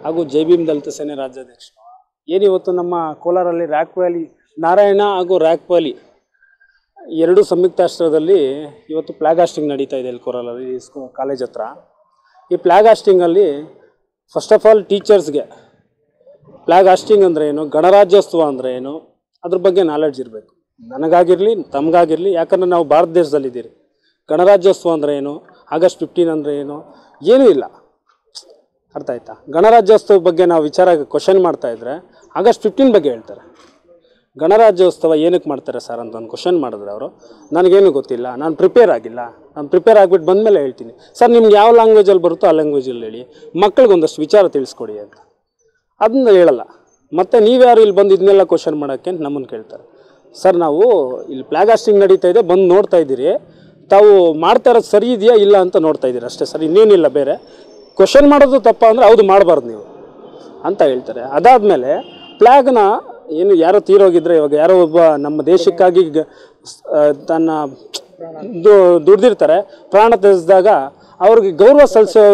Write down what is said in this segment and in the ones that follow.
ಹಾಗೂ ಜೈ ಭೀಮ್ ದಲಿತ ಸೇನೆ ರಾಜ್ಯಾಧ್ಯಕ್ಷರು. ಏನಿವತ್ತು ನಮ್ಮ ಕೋಲಾರಲ್ಲಿ ರ್ಯಾಕ್ ವ್ಯಾಲಿ ನಾರಾಯಣ ಹಾಗೂ ರ್ಯಾಕ್ ವ್ಯಾಲಿ ಎರಡು ಸಂಯುಕ್ತಾಶ್ರಯದಲ್ಲಿ ಇವತ್ತು ಫ್ಲಾಗ್ ಹಾಸ್ಟಿಂಗ್ ನಡೀತಾ ಇದೆ ಇಲ್ಲಿ ಕೋಲಾರಲ್ಲಿ ಕಾಲೇಜ್ ಹತ್ರ. ಈ ಫ್ಲಾಗ್ ಹಾಸ್ಟಿಂಗಲ್ಲಿ ಫಸ್ಟ್ ಆಫ್ ಆಲ್ ಟೀಚರ್ಸ್ಗೆ ಫ್ಲಾಗ್ ಹಾಸ್ಟಿಂಗ್ ಅಂದರೆ ಏನು, ಗಣರಾಜ್ಯೋತ್ಸವ ಅಂದರೆ ಏನು, ಅದ್ರ ಬಗ್ಗೆ ನಾಲೆಡ್ಜ್ ಇರಬೇಕು. ನನಗಾಗಿರಲಿ ತಮಗಾಗಿರಲಿ, ಯಾಕಂದರೆ ನಾವು ಭಾರತ ದೇಶದಲ್ಲಿದ್ದೀರಿ. ಗಣರಾಜ್ಯೋತ್ಸವ ಅಂದರೆ ಏನು, ಆಗಸ್ಟ್ 15 ಅಂದರೆ ಏನು, ಏನೂ ಇಲ್ಲ. ಅರ್ಥ ಆಯ್ತಾ? ಗಣರಾಜ್ಯೋತ್ಸವ ಬಗ್ಗೆ ನಾವು ವಿಚಾರ ಕ್ವಶನ್ ಮಾಡ್ತಾಯಿದ್ರೆ ಆಗಸ್ಟ್ 15 ಬಗ್ಗೆ ಹೇಳ್ತಾರೆ. ಗಣರಾಜ್ಯೋತ್ಸವ ಏನಕ್ಕೆ ಮಾಡ್ತಾರೆ ಸರ್ ಅಂತ ಒಂದು ಕ್ವಶನ್ ಮಾಡಿದ್ರೆ ಅವರು, ನನಗೇನು ಗೊತ್ತಿಲ್ಲ, ನಾನು ಪ್ರಿಪೇರ್ ಆಗಿಲ್ಲ, ನಾನು ಪ್ರಿಪೇರ್ ಆಗಿಬಿಟ್ಟು ಬಂದಮೇಲೆ ಹೇಳ್ತೀನಿ. ಸರ್ ನಿಮ್ಗೆ ಯಾವ ಲ್ಯಾಂಗ್ವೇಜಲ್ಲಿ ಬರುತ್ತೋ ಆ ಲ್ಯಾಂಗ್ವೇಜಲ್ಲಿ ಹೇಳಿ, ಮಕ್ಕಳಿಗೊಂದಷ್ಟು ವಿಚಾರ ತಿಳಿಸ್ಕೊಡಿ ಅಂತ. ಅದನ್ನ ಹೇಳಲ್ಲ. ಮತ್ತು ನೀವ್ಯಾರು ಇಲ್ಲಿ ಬಂದು ಇದನ್ನೆಲ್ಲ ಕ್ವಶನ್ ಮಾಡೋಕ್ಕೆ ನಮ್ಮನ್ನು ಕೇಳ್ತಾರೆ. ಸರ್ ನಾವು ಇಲ್ಲಿ ಫ್ಲಾಗ್ ಹಾಸ್ಟಿಂಗ್ ನಡೀತಾ ಇದೆ, ಬಂದು ನೋಡ್ತಾ ಇದ್ದೀರಿ, ತಾವು ಮಾಡ್ತಾ ಇರೋದು ಸರಿ ಇದೆಯಾ ಇಲ್ಲ ಅಂತ ನೋಡ್ತಾ ಇದ್ದೀರಿ ಅಷ್ಟೇ ಸರ್, ಇನ್ನೇನಿಲ್ಲ. ಬೇರೆ ಕ್ವಶನ್ ಮಾಡೋದು ತಪ್ಪ ಅಂದರೆ ಹೌದು ಮಾಡಬಾರ್ದು ನೀವು ಅಂತ ಹೇಳ್ತಾರೆ. ಅದಾದಮೇಲೆ ಫ್ಲ್ಯಾಗ್ನ ಏನು ಯಾರೋ ತೀರೋಗಿದ್ರೆ, ಇವಾಗ ಯಾರೋ ಒಬ್ಬ ನಮ್ಮ ದೇಶಕ್ಕಾಗಿ ತನ್ನ ದುಡ್ದಿರ್ತಾರೆ, ಪ್ರಾಣ ತ್ಯಜಿಸಿದಾಗ ಅವ್ರಿಗೆ ಗೌರವ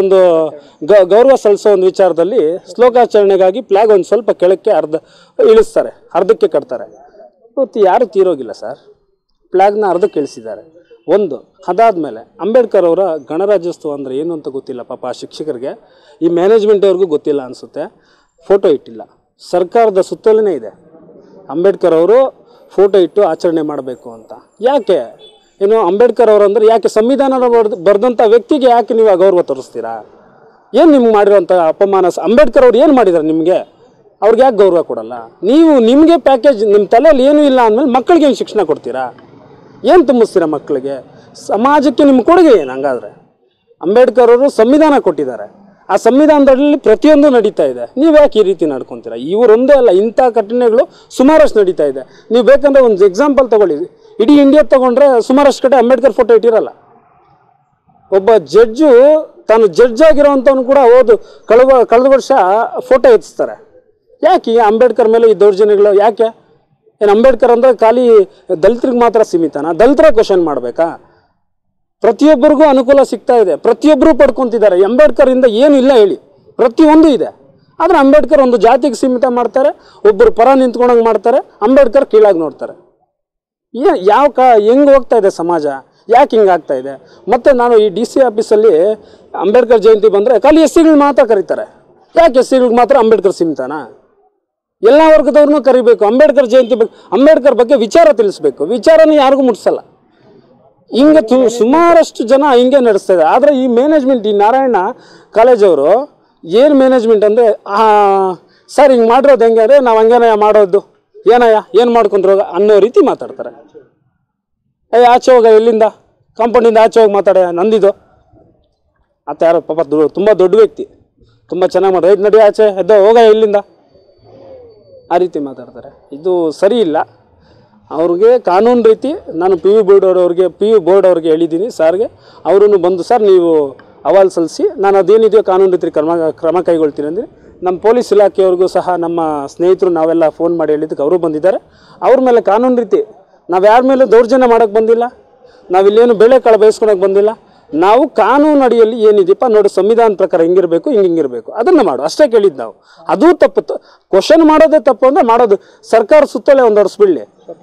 ಸಲ್ಲಿಸೋ ಒಂದು ವಿಚಾರದಲ್ಲಿ ಶ್ಲೋಕಾಚರಣೆಗಾಗಿ ಫ್ಲ್ಯಾಗ್ ಒಂದು ಸ್ವಲ್ಪ ಕೆಳಕ್ಕೆ ಇಳಿಸ್ತಾರೆ, ಅರ್ಧಕ್ಕೆ ಕಟ್ತಾರೆ. ಇವತ್ತು ಯಾರು ತೀರೋಗಿಲ್ಲ ಸರ್, ಫ್ಲ್ಯಾಗ್ನ ಅರ್ಧಕ್ಕೆ ಇಳಿಸಿದ್ದಾರೆ ಒಂದು. ಅದಾದಮೇಲೆ ಅಂಬೇಡ್ಕರ್ ಅವರ ಗಣರಾಜ್ಯೋತ್ಸವ ಅಂದರೆ ಏನು ಅಂತ ಗೊತ್ತಿಲ್ಲ ಪಾಪ ಆ ಶಿಕ್ಷಕರಿಗೆ, ಈ ಮ್ಯಾನೇಜ್ಮೆಂಟ್ ಅವ್ರಿಗೂ ಗೊತ್ತಿಲ್ಲ ಅನಿಸುತ್ತೆ. ಫೋಟೋ ಇಟ್ಟಿಲ್ಲ, ಸರ್ಕಾರದ ಸುತ್ತಲೇ ಇದೆ ಅಂಬೇಡ್ಕರ್ ಅವರು ಫೋಟೋ ಇಟ್ಟು ಆಚರಣೆ ಮಾಡಬೇಕು ಅಂತ. ಯಾಕೆ ಏನು ಅಂಬೇಡ್ಕರ್ ಅವರು ಅಂದರೆ ಯಾಕೆ ಸಂವಿಧಾನ ಬರೆದಂಥ ವ್ಯಕ್ತಿಗೆ ಯಾಕೆ ನೀವು ಅಗೌರವ ತೋರಿಸ್ತೀರಾ? ಏನು ನಿಮ್ಗೆ ಮಾಡಿರೋಂಥ ಅಪಮಾನ? ಅಂಬೇಡ್ಕರ್ ಅವ್ರು ಏನು ಮಾಡಿದ್ದಾರೆ ನಿಮಗೆ? ಅವ್ರಿಗೆ ಯಾಕೆ ಗೌರವ ಕೊಡಲ್ಲ ನೀವು? ನಿಮಗೆ ಪ್ಯಾಕೇಜ್ ನಿಮ್ಮ ತಲೆಯಲ್ಲಿ ಏನೂ ಇಲ್ಲ ಅಂದಮೇಲೆ ಮಕ್ಕಳಿಗೆ ಏನು ಶಿಕ್ಷಣ ಕೊಡ್ತೀರಾ? ಏನು ತುಂಬಿಸ್ತೀರಾ ಮಕ್ಕಳಿಗೆ? ಸಮಾಜಕ್ಕೆ ನಿಮ್ಮ ಕೊಡುಗೆ ಏನು? ಹಂಗಾದರೆ ಅಂಬೇಡ್ಕರ್ ಅವರು ಸಂವಿಧಾನ ಕೊಟ್ಟಿದ್ದಾರೆ, ಆ ಸಂವಿಧಾನದಲ್ಲಿ ಪ್ರತಿಯೊಂದು ನಡೀತಾ ಇದೆ. ನೀವು ಯಾಕೆ ಈ ರೀತಿ ನಡ್ಕೊತೀರಾ? ಇವರೊಂದೇ ಅಲ್ಲ, ಇಂಥ ಘಟನೆಗಳು ಸುಮಾರಷ್ಟು ನಡೀತಾ ಇದೆ. ನೀವು ಬೇಕಂದರೆ ಒಂದು ಎಕ್ಸಾಂಪಲ್ ತೊಗೊಳ್ಳಿ, ಇಡೀ ಇಂಡಿಯಾ ತೊಗೊಂಡ್ರೆ ಸುಮಾರಷ್ಟು ಕಡೆ ಅಂಬೇಡ್ಕರ್ ಫೋಟೋ ಇಟ್ಟಿರಲ್ಲ. ಒಬ್ಬ ಜಡ್ಜು ತಾನು ಜಡ್ಜ್ ಆಗಿರೋವಂಥವ್ನು ಕೂಡ ಕಳೆದ ವರ್ಷ ಫೋಟೋ ಎತ್ತಿಸ್ತಾರೆ. ಯಾಕೆ ಅಂಬೇಡ್ಕರ್ ಮೇಲೆ ಈ ದೌರ್ಜನ್ಯಗಳು? ಯಾಕೆ? ಏನು ಅಂಬೇಡ್ಕರ್ ಅಂದರೆ ಖಾಲಿ ದಲಿತರಿಗೆ ಮಾತ್ರ ಸೀಮಿತನಾ? ದಲಿತರ ಕ್ವಶನ್ ಮಾಡಬೇಕಾ? ಪ್ರತಿಯೊಬ್ಬರಿಗೂ ಅನುಕೂಲ ಸಿಗ್ತಾ ಇದೆ, ಪ್ರತಿಯೊಬ್ಬರು ಪಡ್ಕೊತಿದ್ದಾರೆ. ಅಂಬೇಡ್ಕರಿಂದ ಏನು ಇಲ್ಲ ಹೇಳಿ? ಪ್ರತಿಯೊಂದು ಇದೆ. ಆದರೆ ಅಂಬೇಡ್ಕರ್ ಒಂದು ಜಾತಿಗೆ ಸೀಮಿತ ಮಾಡ್ತಾರೆ, ಒಬ್ಬರು ಪರ ನಿಂತ್ಕೊಂಡಂಗೆ ಮಾಡ್ತಾರೆ, ಅಂಬೇಡ್ಕರ್ ಕೀಳಾಗಿ ನೋಡ್ತಾರೆ. ಹೆಂಗೆ ಹೋಗ್ತಾ ಇದೆ ಸಮಾಜ? ಯಾಕೆ ಹಿಂಗಾಗ್ತಾ ಇದೆ? ಮತ್ತು ನಾನು ಈ DC ಆಫೀಸಲ್ಲಿ ಅಂಬೇಡ್ಕರ್ ಜಯಂತಿ ಬಂದರೆ ಖಾಲಿ SCಗಳು ಮಾತ್ರ ಕರೀತಾರೆ. ಯಾಕೆ SCಗಳಿಗೆ ಮಾತ್ರ ಅಂಬೇಡ್ಕರ್ ಸೀಮಿತನಾ? ಎಲ್ಲ ವರ್ಗದವ್ರನ್ನೂ ಕರಿಬೇಕು. ಅಂಬೇಡ್ಕರ್ ಜಯಂತಿ ಬಗ್ಗೆ, ಅಂಬೇಡ್ಕರ್ ಬಗ್ಗೆ ವಿಚಾರ ತಿಳಿಸ್ಬೇಕು. ವಿಚಾರನೇ ಯಾರಿಗೂ ಮುಟ್ಸಲ್ಲ. ಹಿಂಗೆ ಸುಮಾರಷ್ಟು ಜನ ಹಿಂಗೆ ನಡೆಸ್ತಾ ಇದೆ. ಆದರೆ ಈ ಮ್ಯಾನೇಜ್ಮೆಂಟ್, ಈ ನಾರಾಯಣ ಕಾಲೇಜವರು ಏನು ಮ್ಯಾನೇಜ್ಮೆಂಟ್ ಅಂದರೆ, ಸರ್ ಹಿಂಗೆ ಮಾಡಿರೋದು ಹೆಂಗೆ ಅಂದರೆ ನಾವು ಹಂಗೇನಯ್ಯ ಮಾಡೋದು, ಏನಯ್ಯ ಏನು ಮಾಡ್ಕೊಂಡ್ರು ಅನ್ನೋ ರೀತಿ ಮಾತಾಡ್ತಾರೆ. ಆಚೆ ಹೋಗ, ಎಲ್ಲಿಂದ ಕಾಂಪೌಂಡಿಂದ ಆಚೆ ಹೋಗಿ ಮಾತಾಡ, ನಂದಿದು ಅಂತ. ಯಾರೋ ಪಾಪ ತುಂಬ ದೊಡ್ಡ ವ್ಯಕ್ತಿ, ತುಂಬ ಚೆನ್ನಾಗಿ ಮಾಡೋದು, ಇದು ನಡಿ ಆಚೆ ಎದ್ದೋ ಹೋಗ ಇಲ್ಲಿಂದ, ಆ ರೀತಿ ಮಾತಾಡ್ತಾರೆ. ಇದು ಸರಿ ಇಲ್ಲ. ಅವ್ರಿಗೆ ಕಾನೂನು ರೀತಿ ನಾನು PU ಬೋರ್ಡ್ ಅವ್ರಿಗೆ ಹೇಳಿದ್ದೀನಿ ಸಾರ್ಗೆ. ಅವರೂ ಬಂದು ಸರ್ ನೀವು ಅಹವಾಲು ಸಲ್ಲಿಸಿ, ನಾನು ಅದೇನಿದೆಯೋ ಕಾನೂನು ರೀತಿ ಕ್ರಮ ಕೈಗೊಳ್ತೀನಿ ಅಂದರೆ, ನಮ್ಮ ಪೊಲೀಸ್ ಇಲಾಖೆಯವ್ರಿಗೂ ಸಹ ನಮ್ಮ ಸ್ನೇಹಿತರು ನಾವೆಲ್ಲ ಫೋನ್ ಮಾಡಿ ಹೇಳಿದ್ದಕ್ಕೆ ಅವರು ಬಂದಿದ್ದಾರೆ. ಅವ್ರ ಮೇಲೆ ಕಾನೂನು ರೀತಿ, ನಾವು ಯಾರ ಮೇಲೂ ದೌರ್ಜನ್ಯ ಮಾಡೋಕ್ಕೆ ಬಂದಿಲ್ಲ, ನಾವಿಲ್ಲೇನು ಬೇಳೆಕಾಳು ಬೇಯಿಸ್ಕೊಳಕ್ಕೆ ಬಂದಿಲ್ಲ. ನಾವು ಕಾನೂನು ಅಡಿಯಲ್ಲಿ ಏನಿದೆಯಪ್ಪ ನೋಡಿ, ಸಂವಿಧಾನ ಪ್ರಕಾರ ಹಿಂಗಿರಬೇಕು, ಹಿಂಗಿರಬೇಕು, ಅದನ್ನು ಮಾಡು ಅಷ್ಟೇ ಕೇಳಿದ್ದು ನಾವು. ಅದು ತಪ್ಪು. ಕ್ವಶನ್ ಮಾಡೋದೇ ತಪ್ಪು ಅಂದರೆ ಮಾಡೋದು ಸರ್ಕಾರ ಸುತ್ತಲೇ ಒಂದು ಹೊಡೆಸ್ಬಿಡ್ಲಿ,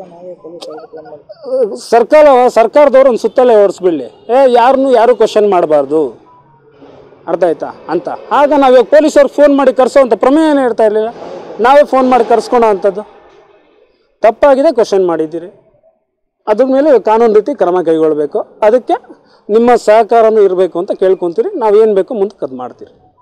ಸರ್ಕಾರದವ್ರು ಒಂದು ಸುತ್ತಲೇ ಹೊಡೆಸ್ಬಿಡ್ಲಿ. ಯಾರು ಕ್ವಶನ್ ಮಾಡಬಾರ್ದು. ಅರ್ಥ ಆಯ್ತಾ ಅಂತ. ಆಗ ನಾವು ಪೊಲೀಸವ್ರಿಗೆ ಫೋನ್ ಮಾಡಿ ಕರೆಸೋವಂಥ ಪ್ರಮೇಯ ಏನು ಹೇಳ್ತಾ ಇರಲಿಲ್ಲ, ನಾವೇ ಫೋನ್ ಮಾಡಿ ಕರೆಸ್ಕೊಳೋ ಅಂಥದ್ದು ತಪ್ಪಾಗಿದೆ. ಕ್ವಶನ್ ಮಾಡಿದ್ದೀರಿ, ಅದ್ರ ಮೇಲೆ ಕಾನೂನು ರೀತಿ ಕ್ರಮ ಕೈಗೊಳ್ಳಬೇಕು. ಅದಕ್ಕೆ ನಿಮ್ಮ ಸಹಕಾರನೂ ಇರಬೇಕು ಅಂತ ಕೇಳ್ಕೊತೀರಿ. ನಾವೇನು ಬೇಕೋ ಮುಂದಕ್ಕೆ ಅದು ಮಾಡ್ತೀರಿ.